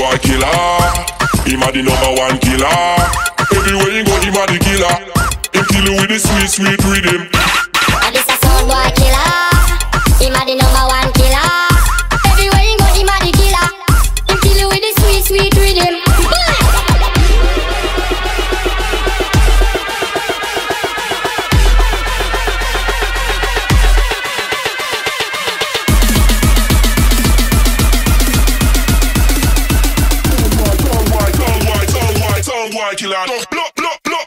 boy killer. Him a the #1 killer. Everywhere you go, him a the killer. Him kill you with the sweet, sweet rhythm. And this a sound boy killer. Him a the #1 killer. Everywhere you go, him a the killer. Him kill you with the sweet, sweet rhythm. Boy killer, look, look, look.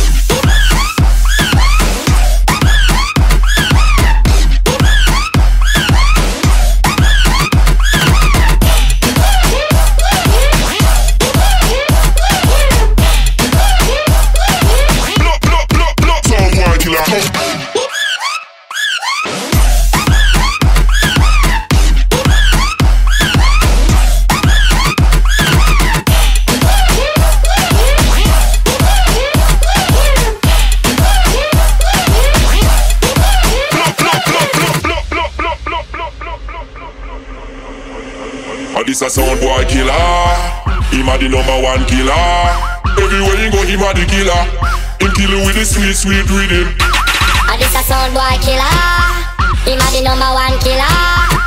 This a sound boy killer. Him a the #1 killer. Everywhere you go, him a the killer. Him kill you with the sweet, sweet rhythm. This a sound boy killer. Him a the #1 killer.